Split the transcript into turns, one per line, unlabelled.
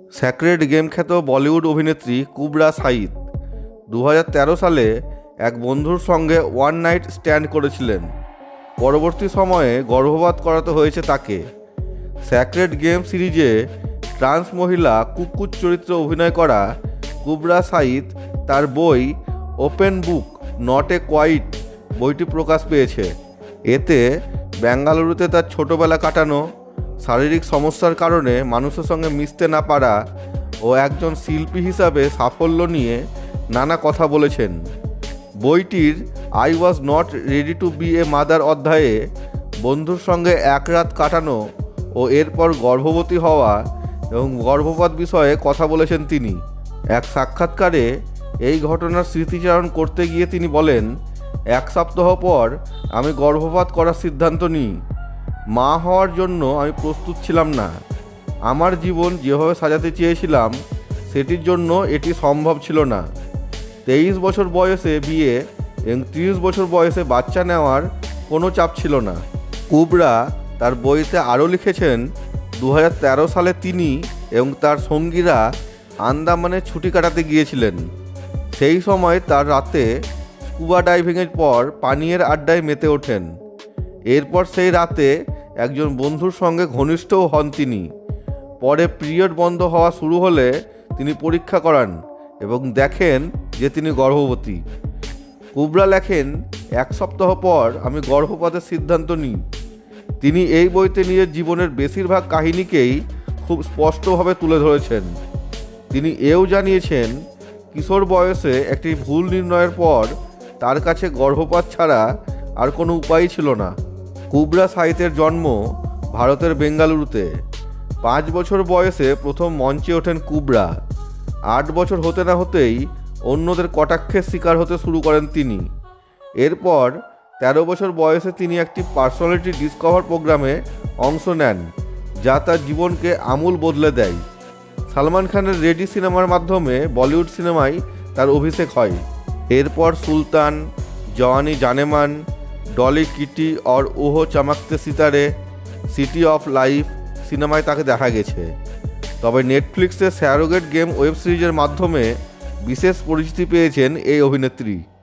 Sacred game খ্যাত বলিউড অভিনেত্রী কুবরা সাইদ 2013 সালে এক বন্ধুর সঙ্গে ওয়ান নাইট স্ট্যান্ড করেছিলেন। পরবর্তী সময়ে গর্ভপাত করাতে হয়েছে তাকে। স্যাক্রেড গেম সিরিজে ট্রান্স মহিলা কুকুর চরিত্রে অভিনয় করা কুবরা সাইদ তার বই open book not a quite বইটি প্রকাশ পেয়েছে। এতে বেঙ্গালুরুতে তার ছোটবেলা কাটানো, শারীরিক সমস্যার কারণে মানুষের সঙ্গে মিশতে না পারা ও একজন শিল্পী হিসাবে সাফল্য নিয়ে নানা কথা বলেছেন। বইটির I was not ready to be a mother অধ্যায়ে বন্ধুর সঙ্গে এক রাত কাটানো ও এরপর গর্ভবতী হওয়া এবং গর্ভপাত বিষয়ে কথা বলেছেন তিনি। এক সাক্ষাৎকারে এই ঘটনার স্মৃতিচারণ করতে গিয়ে তিনি বলেন, 1 সপ্তাহ পর আমি গর্ভপাত করার সিদ্ধান্ত নিই। মা হওয়ার জন্য আমি প্রস্তুত ছিলাম না। আমার জীবন যেভাবে সাজাতে চেয়েছিলাম সেটির জন্য এটি সম্ভব ছিল না। 23 বছর বয়সে বিয়ে এবং 30 বছর বয়সে বাচ্চা নেওয়ার কোনো চাপ ছিল না। কুবরা তার বইতে আরও লিখেছেন, 2013 সালে তিনি এবং তার সঙ্গীরা আন্দামানে ছুটি কাটাতে গিয়েছিলেন। সেই সময় তার রাতে স্কুবা ডাইভিংয়ের পর পানীয়ের আড্ডায় মেতে ওঠেন। এরপর সেই রাতে একজন বন্ধুর সঙ্গে ঘনিষ্ঠও হন তিনি। পরে পিরিয়ড বন্ধ হওয়া শুরু হলে তিনি পরীক্ষা করান এবং দেখেন যে তিনি গর্ভবতী। কুবরা লেখেন, 1 সপ্তাহ পর আমি গর্ভপাতের সিদ্ধান্ত নিই। তিনি এই বইতে নিজের জীবনের বেশিরভাগ কাহিনীকেই খুব স্পষ্টভাবে তুলে ধরেছেন। তিনি এও জানিয়েছেন, কিশোর বয়সে একটি ভুল নির্ণয়ের পর তার কাছে গর্ভপাত ছাড়া আর কোনো উপায় ছিল না। কুবরা সাইদের জন্ম ভারতের বেঙ্গালুরুতে। 5 বছর বয়সে প্রথম মঞ্চে ওঠেন কুবরা। 8 বছর হতে না হতেই অন্যদের কটাক্ষের শিকার হতে শুরু করেন তিনি। এরপর 13 বছর বয়সে তিনি একটি পার্সোনালিটি ডিসকভার প্রোগ্রামে অংশ নেন, যা তার জীবনকে আমূল বদলে দেয়। সালমান খানের রেডি সিনেমার মাধ্যমে বলিউড সিনেমায় তার অভিষেক হয়। এরপর সুলতান, জওয়ানি জানেমান, Dolly Kitty aur woh chamakte sitare, City of Life সিনেমায় তাকে দেখা গেছে। তবে নেটফ্লিক্সের স্যারোগেট গেম ওয়েব সিরিজের মাধ্যমে বিশেষ পরিচিতি পেয়েছেন এই অভিনেত্রী।